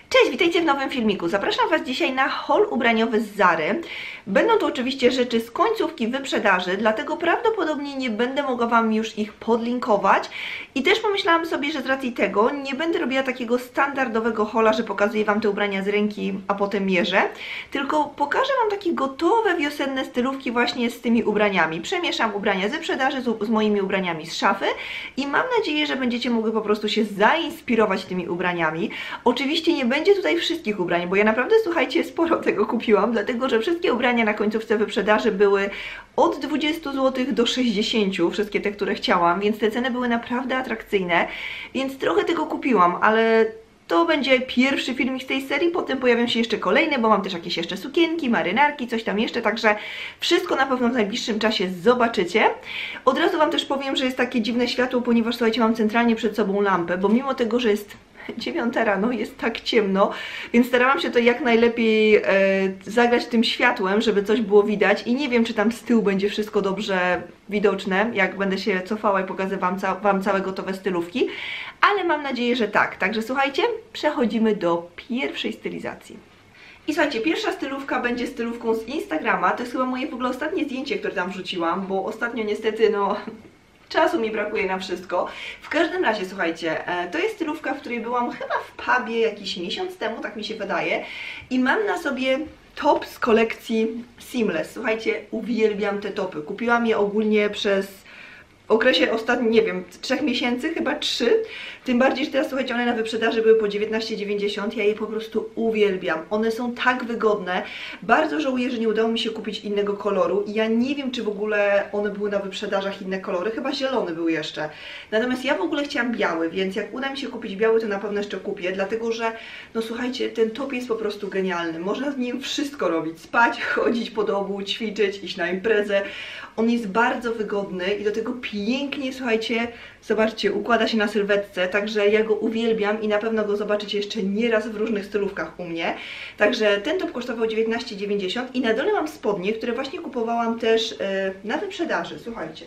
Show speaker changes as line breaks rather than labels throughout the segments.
Cześć, witajcie w nowym filmiku. Zapraszam Was dzisiaj na haul ubraniowy z Zary. Będą to oczywiście rzeczy z końcówki wyprzedaży, dlatego prawdopodobnie nie będę mogła Wam już ich podlinkować. I też pomyślałam sobie, że z racji tego nie będę robiła takiego standardowego haula, że pokazuję Wam te ubrania z ręki, a potem mierzę. Tylko pokażę Wam takie gotowe wiosenne stylówki właśnie z tymi ubraniami. Przemieszam ubrania ze sprzedaży z moimi ubraniami z szafy i mam nadzieję, że będziecie mogły po prostu się zainspirować tymi ubraniami. Oczywiście nie będzie tutaj wszystkich ubrań, bo ja naprawdę, słuchajcie, sporo tego kupiłam, dlatego że wszystkie ubrania na końcówce wyprzedaży były od 20 zł do 60, wszystkie te, które chciałam, więc te ceny były naprawdę atrakcyjne, więc trochę tego kupiłam, ale to będzie pierwszy filmik z tej serii, potem pojawią się jeszcze kolejne, bo mam też jakieś jeszcze sukienki, marynarki, coś tam jeszcze, także wszystko na pewno w najbliższym czasie zobaczycie. Od razu Wam też powiem, że jest takie dziwne światło, ponieważ, słuchajcie, mam centralnie przed sobą lampę, bo mimo tego, że jest 9 rano, jest tak ciemno, więc starałam się to jak najlepiej zagrać tym światłem, żeby coś było widać i nie wiem, czy tam z tyłu będzie wszystko dobrze widoczne, jak będę się cofała i pokazywałam Wam całe gotowe stylówki, ale mam nadzieję, że tak. Także słuchajcie, przechodzimy do pierwszej stylizacji. I słuchajcie, pierwsza stylówka będzie stylówką z Instagrama, to jest chyba moje w ogóle ostatnie zdjęcie, które tam wrzuciłam, bo ostatnio niestety, no... czasu mi brakuje na wszystko. W każdym razie, słuchajcie, to jest stylówka, w której byłam chyba w pubie jakiś miesiąc temu, tak mi się wydaje. I mam na sobie top z kolekcji Seamless. Słuchajcie, uwielbiam te topy. Kupiłam je ogólnie przez okresie ostatnich, nie wiem, 3 miesięcy, chyba 3. Tym bardziej, że teraz, słuchajcie, one na wyprzedaży były po 19,90. Ja je po prostu uwielbiam. One są tak wygodne. Bardzo żałuję, że nie udało mi się kupić innego koloru. I ja nie wiem, czy w ogóle one były na wyprzedażach inne kolory. Chyba zielony był jeszcze. Natomiast ja w ogóle chciałam biały, więc jak uda mi się kupić biały, to na pewno jeszcze kupię. Dlatego, że, no słuchajcie, ten top jest po prostu genialny. Można z nim wszystko robić. Spać, chodzić po domu, ćwiczyć, iść na imprezę. On jest bardzo wygodny i do tego pięknie, słuchajcie, zobaczcie, układa się na sylwetce, także ja go uwielbiam i na pewno go zobaczycie jeszcze nieraz w różnych stylówkach u mnie. Także ten top kosztował 19,90 i na dole mam spodnie, które właśnie kupowałam też na wyprzedaży, słuchajcie.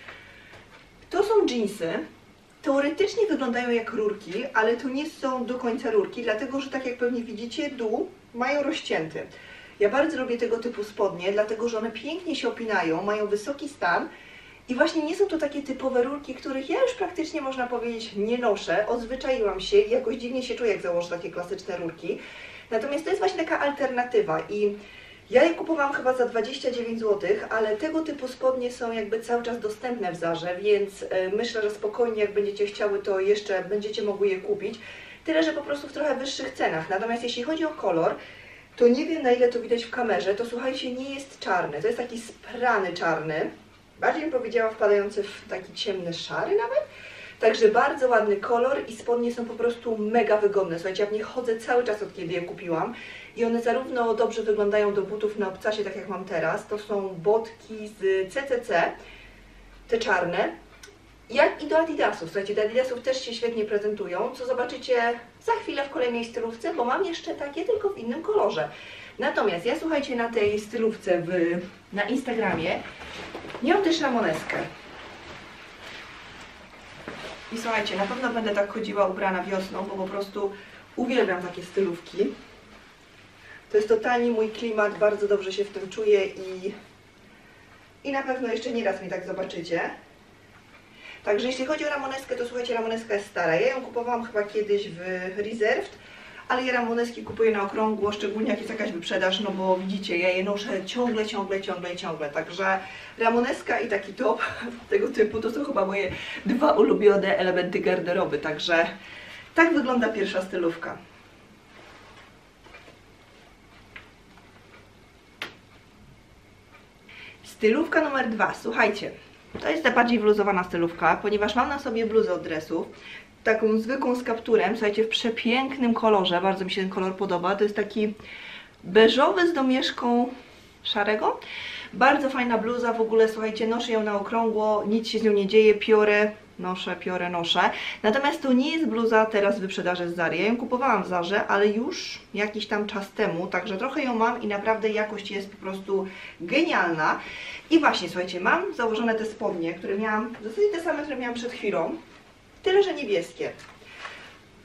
To są dżinsy. Teoretycznie wyglądają jak rurki, ale to nie są do końca rurki, dlatego że tak jak pewnie widzicie, dół mają rozcięty. Ja bardzo lubię tego typu spodnie, dlatego że one pięknie się opinają, mają wysoki stan i właśnie nie są to takie typowe rurki, których ja już praktycznie, można powiedzieć, nie noszę. Odzwyczaiłam się i jakoś dziwnie się czuję, jak założę takie klasyczne rurki. Natomiast to jest właśnie taka alternatywa i ja je kupowałam chyba za 29 zł, ale tego typu spodnie są jakby cały czas dostępne w Zarze, więc myślę, że spokojnie, jak będziecie chciały, to jeszcze będziecie mogły je kupić. Tyle, że po prostu w trochę wyższych cenach. Natomiast jeśli chodzi o kolor, to nie wiem, na ile to widać w kamerze, to słuchajcie, nie jest czarny, to jest taki sprany czarny, bardziej bym powiedziała wpadający w taki ciemny szary nawet, także bardzo ładny kolor i spodnie są po prostu mega wygodne. Słuchajcie, ja w nie chodzę cały czas, od kiedy je kupiłam i one zarówno dobrze wyglądają do butów na obcasie, tak jak mam teraz, to są botki z CCC, te czarne, jak i do Adidasów. Słuchajcie, do Adidasów też się świetnie prezentują, co zobaczycie za chwilę w kolejnej stylówce, bo mam jeszcze takie, tylko w innym kolorze. Natomiast ja, słuchajcie, na tej stylówce na Instagramie miałam też ramoneskę. I słuchajcie, na pewno będę tak chodziła ubrana wiosną, bo po prostu uwielbiam takie stylówki. To jest totalnie mój klimat, bardzo dobrze się w tym czuję i na pewno jeszcze nie raz mnie tak zobaczycie. Także jeśli chodzi o ramoneskę, to słuchajcie, ramoneska jest stara. Ja ją kupowałam chyba kiedyś w Reserved, ale ja ramoneski kupuję na okrągło, szczególnie jak jest jakaś wyprzedaż, no bo widzicie, ja je noszę ciągle. Także ramoneska i taki top tego typu to są chyba moje dwa ulubione elementy garderoby. Także tak wygląda pierwsza stylówka. Stylówka numer 2, słuchajcie. To jest ta bardziej wyluzowana stylówka, ponieważ mam na sobie bluzę od dresów, taką zwykłą z kapturem, słuchajcie, w przepięknym kolorze, bardzo mi się ten kolor podoba, to jest taki beżowy z domieszką szarego. Bardzo fajna bluza, w ogóle, słuchajcie, noszę ją na okrągło, nic się z nią nie dzieje, piorę noszę. Natomiast to nie jest bluza teraz w wyprzedaży z Zary. Ja ją kupowałam w Zarze, ale już jakiś tam czas temu, także trochę ją mam i naprawdę jakość jest po prostu genialna. I właśnie, słuchajcie, mam założone te spodnie, które miałam, w zasadzie te same, które miałam przed chwilą, tyle że niebieskie.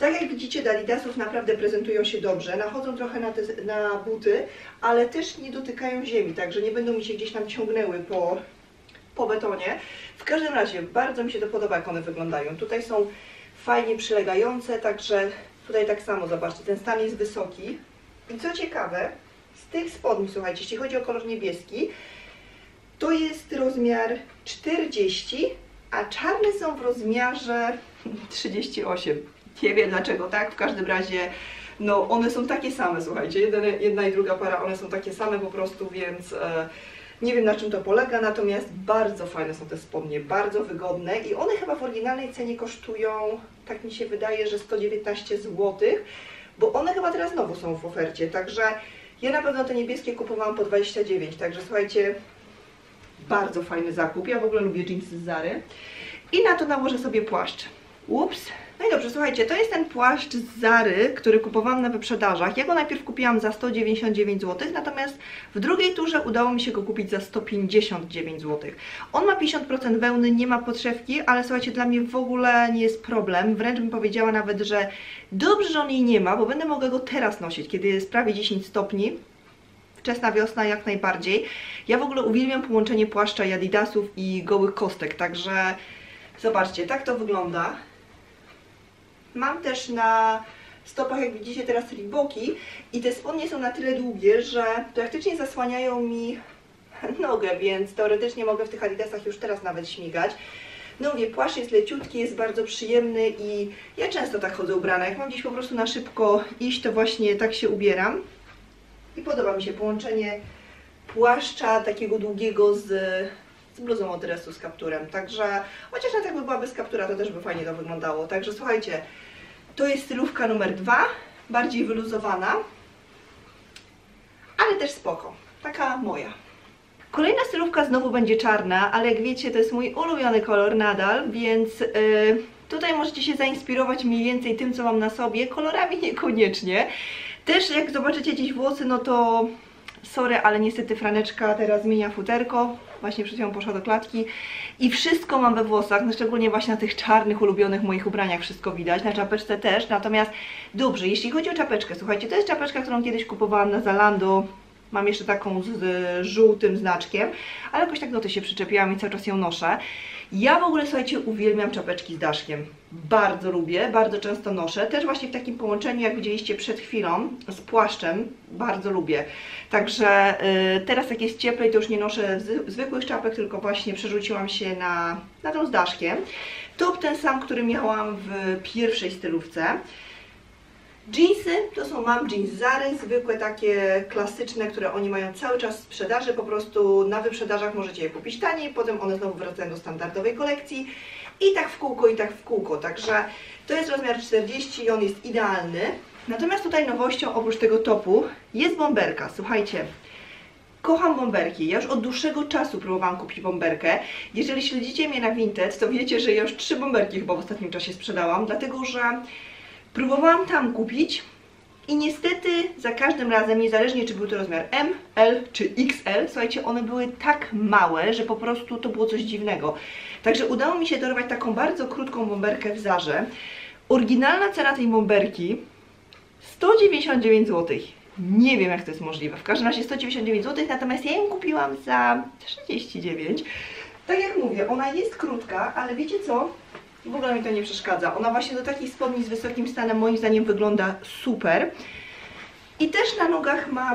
Tak jak widzicie, do Adidasów naprawdę prezentują się dobrze, nachodzą trochę na buty, ale też nie dotykają ziemi, także nie będą mi się gdzieś tam ciągnęły po betonie. W każdym razie bardzo mi się to podoba, jak one wyglądają. Tutaj są fajnie przylegające, także tutaj tak samo, zobaczcie, ten stan jest wysoki. I co ciekawe, z tych spodni, słuchajcie, jeśli chodzi o kolor niebieski, to jest rozmiar 40, a czarne są w rozmiarze 38. Nie wiem dlaczego tak, w każdym razie no one są takie same, słuchajcie, jedna i druga para, one są takie same po prostu, więc nie wiem, na czym to polega, natomiast bardzo fajne są te spodnie, bardzo wygodne i one chyba w oryginalnej cenie kosztują, tak mi się wydaje, że 119 zł, bo one chyba teraz znowu są w ofercie, także ja na pewno te niebieskie kupowałam po 29, także słuchajcie, bardzo fajny zakup. Ja w ogóle lubię jeansy z Zary. I na to nałożę sobie płaszcz. Ups. No i dobrze, słuchajcie, to jest ten płaszcz z Zary, który kupowałam na wyprzedażach. Ja go najpierw kupiłam za 199 zł, natomiast w drugiej turze udało mi się go kupić za 159 zł. On ma 50% wełny, nie ma podszewki, ale słuchajcie, dla mnie w ogóle nie jest problem. Wręcz bym powiedziała nawet, że dobrze, że on jej nie ma, bo będę mogła go teraz nosić, kiedy jest prawie 10 stopni. Wczesna wiosna jak najbardziej. Ja w ogóle uwielbiam połączenie płaszcza i Adidasów i gołych kostek, także zobaczcie, tak to wygląda. Mam też na stopach, jak widzicie teraz, Reeboki i te spodnie są na tyle długie, że praktycznie zasłaniają mi nogę, więc teoretycznie mogę w tych Adidasach już teraz nawet śmigać. No mówię, płaszcz jest leciutki, jest bardzo przyjemny i ja często tak chodzę ubrana. Jak mam gdzieś po prostu na szybko iść, to właśnie tak się ubieram. I podoba mi się połączenie płaszcza takiego długiego z bluzą od dresu z kapturem. Także, chociaż nawet jakby była bez kaptura, to też by fajnie to wyglądało. Także słuchajcie, to jest stylówka numer 2, bardziej wyluzowana, ale też spoko. Taka moja. Kolejna stylówka znowu będzie czarna, ale jak wiecie, to jest mój ulubiony kolor nadal, więc tutaj możecie się zainspirować mniej więcej tym, co mam na sobie, kolorami niekoniecznie. Też jak zobaczycie gdzieś włosy, no to sorry, ale niestety Franeczka teraz zmienia futerko, właśnie przed chwilą poszła do klatki i wszystko mam we włosach, no szczególnie właśnie na tych czarnych, ulubionych moich ubraniach wszystko widać, na czapeczce też, natomiast dobrze, jeśli chodzi o czapeczkę, słuchajcie, to jest czapeczka, którą kiedyś kupowałam na Zalando, mam jeszcze taką z żółtym znaczkiem, ale jakoś tak do tej się przyczepiłam i cały czas ją noszę. Ja w ogóle, słuchajcie, uwielbiam czapeczki z daszkiem. Bardzo lubię, bardzo często noszę. Też właśnie w takim połączeniu, jak widzieliście przed chwilą, z płaszczem, bardzo lubię. Także teraz jak jest cieplej, to już nie noszę zwykłych czapek, tylko właśnie przerzuciłam się na tą z daszkiem. Top ten sam, który miałam w pierwszej stylówce. Jeansy, to są mam jeans Zary, zwykłe takie klasyczne, które oni mają cały czas w sprzedaży, po prostu na wyprzedażach możecie je kupić taniej, potem one znowu wracają do standardowej kolekcji i tak w kółko, także to jest rozmiar 40 i on jest idealny. Natomiast tutaj nowością oprócz tego topu jest bomberka, słuchajcie. Kocham bomberki, ja już od dłuższego czasu próbowałam kupić bomberkę. Jeżeli śledzicie mnie na Vinted, to wiecie, że ja już 3 bomberki chyba w ostatnim czasie sprzedałam, dlatego że próbowałam tam kupić i niestety za każdym razem, niezależnie czy był to rozmiar M, L czy XL, słuchajcie, one były tak małe, że po prostu to było coś dziwnego. Także udało mi się dorwać taką bardzo krótką bomberkę w Zarze. Oryginalna cena tej bomberki 199 zł. Nie wiem, jak to jest możliwe. W każdym razie 199 zł, natomiast ja ją kupiłam za 39. Tak jak mówię, ona jest krótka, ale wiecie co? W ogóle mi to nie przeszkadza. Ona właśnie do takich spodni z wysokim stanem moim zdaniem wygląda super. I też na nogach mam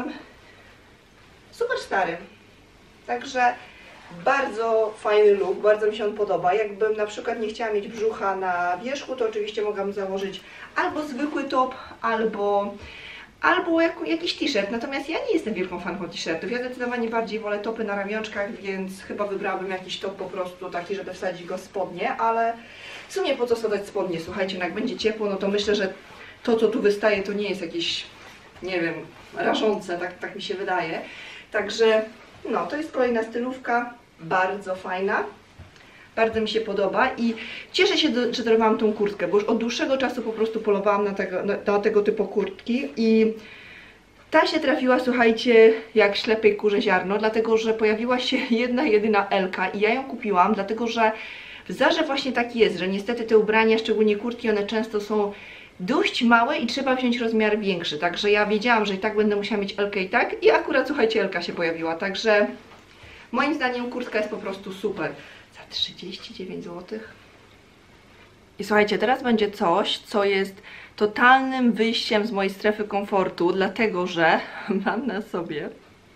super stary. Także bardzo fajny look, bardzo mi się on podoba. Jakbym na przykład nie chciała mieć brzucha na wierzchu, to oczywiście mogłam założyć albo zwykły top, albo jakiś t-shirt. Natomiast ja nie jestem wielką fanką t-shirtów. Ja zdecydowanie bardziej wolę topy na ramionczkach, więc chyba wybrałabym jakiś top po prostu taki, żeby wsadzić go w spodnie, ale w sumie po co wsadzać spodnie? Słuchajcie, no jak będzie ciepło, no to myślę, że to, co tu wystaje, to nie jest jakieś, nie wiem, rażące, tak mi się wydaje. Także, no, to jest kolejna stylówka, bardzo fajna. Bardzo mi się podoba i cieszę się, że dorwałam tą kurtkę, bo już od dłuższego czasu po prostu polowałam na tego typu kurtki i ta się trafiła, słuchajcie, jak ślepej kurze ziarno, dlatego że pojawiła się jedyna L-ka i ja ją kupiłam, dlatego że w Zarze właśnie tak jest, że niestety te ubrania, szczególnie kurtki, one często są dość małe i trzeba wziąć rozmiar większy, także ja wiedziałam, że i tak będę musiała mieć Elkę i tak i akurat słuchajcie, Elka się pojawiła, także moim zdaniem kurtka jest po prostu super. Za 39 zł. I słuchajcie, teraz będzie coś, co jest totalnym wyjściem z mojej strefy komfortu, dlatego że mam na sobie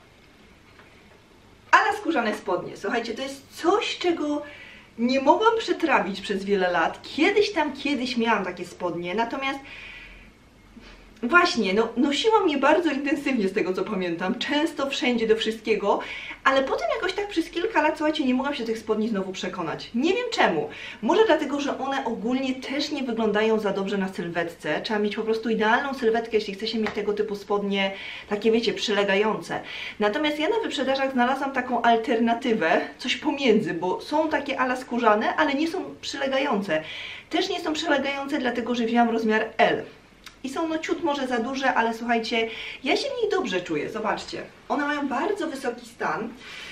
skórzane spodnie. Słuchajcie, to jest coś, czego nie mogłam przetrawić przez wiele lat. Kiedyś miałam takie spodnie, natomiast właśnie, no, nosiłam je bardzo intensywnie z tego co pamiętam, często wszędzie do wszystkiego, ale potem jakoś tak przez kilka lat, słuchajcie, nie mogłam się do tych spodni znowu przekonać. Nie wiem czemu. Może dlatego, że one ogólnie też nie wyglądają za dobrze na sylwetce. Trzeba mieć po prostu idealną sylwetkę, jeśli chce się mieć tego typu spodnie, takie wiecie, przylegające. Natomiast ja na wyprzedażach znalazłam taką alternatywę, coś pomiędzy, bo są takie ala skórzane, ale nie są przylegające. Też nie są przylegające, dlatego że wzięłam rozmiar L. I są no ciut może za duże, ale słuchajcie, ja się w nich dobrze czuję, zobaczcie. One mają bardzo wysoki stan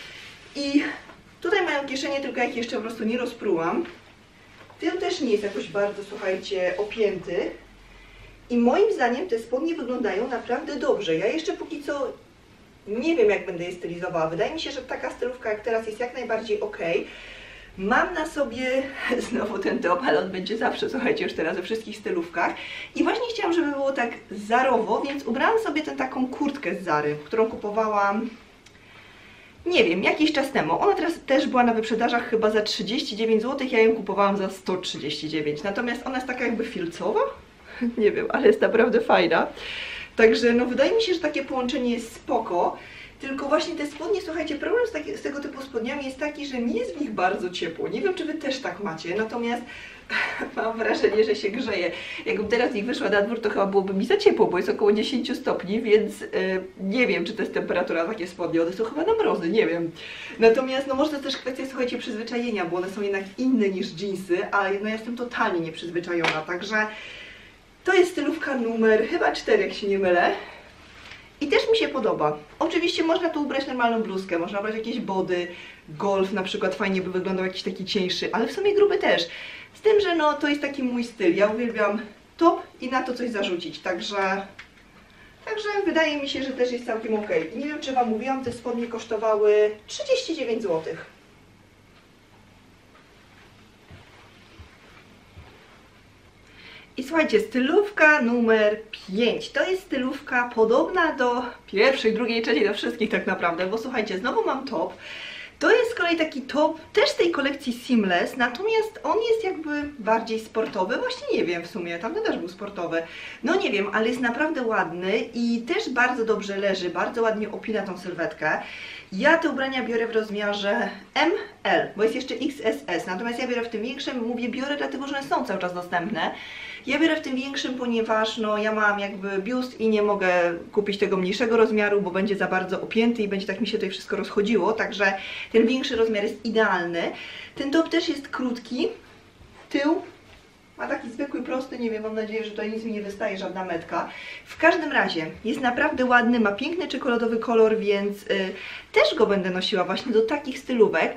i tutaj mają kieszenie, tylko jak jeszcze po prostu nie rozprułam. Tył też nie jest jakoś bardzo, słuchajcie, opięty. I moim zdaniem te spodnie wyglądają naprawdę dobrze. Ja jeszcze póki co nie wiem, jak będę je stylizowała. Wydaje mi się, że taka stylówka jak teraz jest jak najbardziej ok. Mam na sobie znowu ten top, ale on będzie zawsze, słuchajcie, już teraz we wszystkich stylówkach. I właśnie chciałam, żeby było tak zarowo, więc ubrałam sobie tę taką kurtkę z Zary, którą kupowałam, nie wiem, jakiś czas temu. Ona teraz też była na wyprzedażach chyba za 39 zł, ja ją kupowałam za 139. Natomiast ona jest taka jakby filcowa, nie wiem, ale jest naprawdę fajna. Także no wydaje mi się, że takie połączenie jest spoko. Tylko właśnie te spodnie, słuchajcie, problem z tego typu spodniami jest taki, że mi jest w nich bardzo ciepło. Nie wiem, czy wy też tak macie, natomiast mam wrażenie, że się grzeje. Jakbym teraz ich wyszła na dwór, to chyba byłoby mi za ciepło, bo jest około 10 stopni, więc nie wiem, czy to jest temperatura takie spodnie. One są chyba na mrozy, nie wiem. Natomiast, no może to też kwestia, słuchajcie, przyzwyczajenia, bo one są jednak inne niż dżinsy, ale no ja jestem totalnie nieprzyzwyczajona, także to jest stylówka numer chyba 4, jak się nie mylę. I też mi się podoba. Oczywiście można tu ubrać normalną bluzkę, można ubrać jakieś body, golf na przykład fajnie by wyglądał jakiś taki cieńszy, ale w sumie gruby też. Z tym, że no to jest taki mój styl. Ja uwielbiam top i na to coś zarzucić, także wydaje mi się, że też jest całkiem ok. Nie wiem, czy wam mówiłam, te spodnie kosztowały 39 zł. I słuchajcie, stylówka numer 5. To jest stylówka podobna do pierwszej, drugiej, trzeciej, do wszystkich tak naprawdę, bo słuchajcie, znowu mam top. To jest z kolei taki top też z tej kolekcji Seamless, natomiast on jest jakby bardziej sportowy, właśnie nie wiem w sumie, tamten też był sportowy. No nie wiem, ale jest naprawdę ładny i też bardzo dobrze leży, bardzo ładnie opina tą sylwetkę. Ja te ubrania biorę w rozmiarze ML, bo jest jeszcze XSS, natomiast ja biorę w tym większym, mówię biorę dlatego, że one są cały czas dostępne. Ja biorę w tym większym, ponieważ no ja mam jakby biust i nie mogę kupić tego mniejszego rozmiaru, bo będzie za bardzo opięty i będzie tak mi się tutaj wszystko rozchodziło, także ten większy rozmiar jest idealny. Ten top też jest krótki, tył ma taki zwykły, prosty, nie wiem, mam nadzieję, że tutaj nic mi nie wystaje, żadna metka. W każdym razie jest naprawdę ładny, ma piękny czekoladowy kolor, więc też go będę nosiła właśnie do takich stylówek.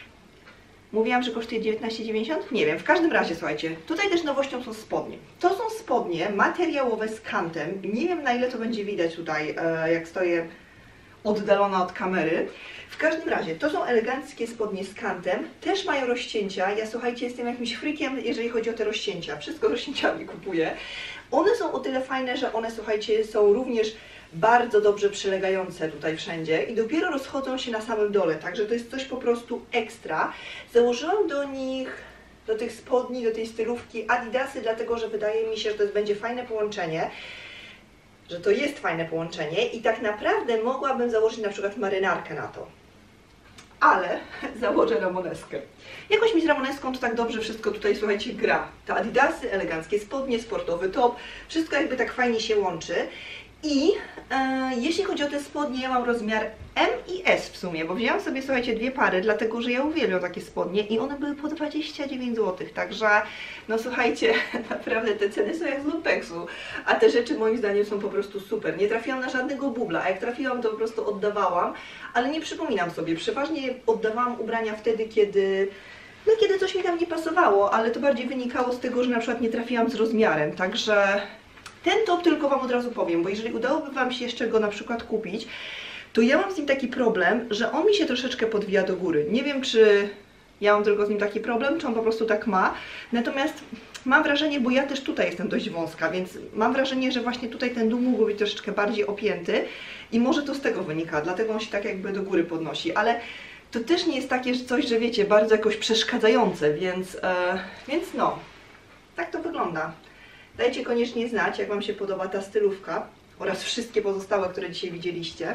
Mówiłam, że kosztuje 19,90? Nie wiem, w każdym razie słuchajcie, tutaj też nowością są spodnie. To są spodnie materiałowe z kantem, nie wiem na ile to będzie widać tutaj, jak stoję oddalona od kamery. W każdym razie, to są eleganckie spodnie z kantem, też mają rozcięcia. Ja słuchajcie, jestem jakimś freakiem, jeżeli chodzi o te rozcięcia. Wszystko rozcięciami kupuję. One są o tyle fajne, że one, słuchajcie, są również bardzo dobrze przylegające tutaj wszędzie i dopiero rozchodzą się na samym dole, także to jest coś po prostu ekstra. Założyłam do tych spodni, do tej stylówki adidasy, dlatego że wydaje mi się, że to będzie fajne połączenie. Że to jest fajne połączenie i tak naprawdę mogłabym założyć na przykład marynarkę na to. Ale założę ramoneskę. Jakoś mi z ramoneską to tak dobrze wszystko tutaj, słuchajcie, gra. Te adidasy, eleganckie spodnie, sportowy top, wszystko jakby tak fajnie się łączy. I jeśli chodzi o te spodnie, ja mam rozmiar M i S w sumie, bo wzięłam sobie, słuchajcie, dwie pary, dlatego że ja uwielbiam takie spodnie i one były po 29 zł, także no słuchajcie, naprawdę te ceny są jak z lumpeksu, a te rzeczy moim zdaniem są po prostu super. Nie trafiłam na żadnego bubla, a jak trafiłam, to po prostu oddawałam, ale nie przypominam sobie, przeważnie oddawałam ubrania wtedy, kiedy no kiedy coś mi tam nie pasowało, ale to bardziej wynikało z tego, że na przykład nie trafiłam z rozmiarem, także ten top tylko Wam od razu powiem, bo jeżeli udałoby Wam się jeszcze go na przykład kupić, to ja mam z nim taki problem, że on mi się troszeczkę podwija do góry. Nie wiem, czy ja mam tylko z nim taki problem, czy on po prostu tak ma, natomiast mam wrażenie, bo ja też tutaj jestem dość wąska, więc mam wrażenie, że właśnie tutaj ten dół mógł być troszeczkę bardziej opięty i może to z tego wynika, dlatego on się tak jakby do góry podnosi, ale to też nie jest takie coś, że wiecie, bardzo jakoś przeszkadzające, więc no, tak to wygląda. Dajcie koniecznie znać, jak Wam się podoba ta stylówka oraz wszystkie pozostałe, które dzisiaj widzieliście.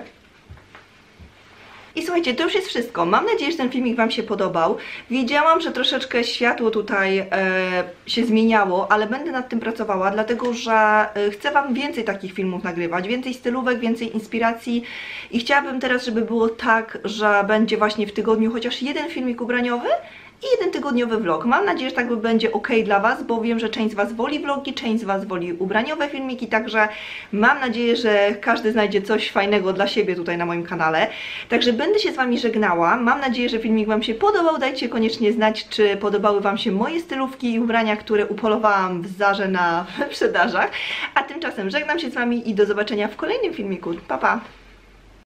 I słuchajcie, to już jest wszystko. Mam nadzieję, że ten filmik Wam się podobał. Wiedziałam, że troszeczkę światło tutaj się zmieniało, ale będę nad tym pracowała, dlatego że chcę Wam więcej takich filmów nagrywać, więcej stylówek, więcej inspiracji i chciałabym teraz, żeby było tak, że będzie właśnie w tygodniu chociaż jeden filmik ubraniowy i jeden tygodniowy vlog. Mam nadzieję, że tak będzie ok dla Was, bo wiem, że część z Was woli vlogi, część z Was woli ubraniowe filmiki, także mam nadzieję, że każdy znajdzie coś fajnego dla siebie tutaj na moim kanale. Także będę się z Wami żegnała. Mam nadzieję, że filmik Wam się podobał. Dajcie koniecznie znać, czy podobały Wam się moje stylówki i ubrania, które upolowałam w Zarze na wyprzedażach. A tymczasem żegnam się z Wami i do zobaczenia w kolejnym filmiku. Pa, pa!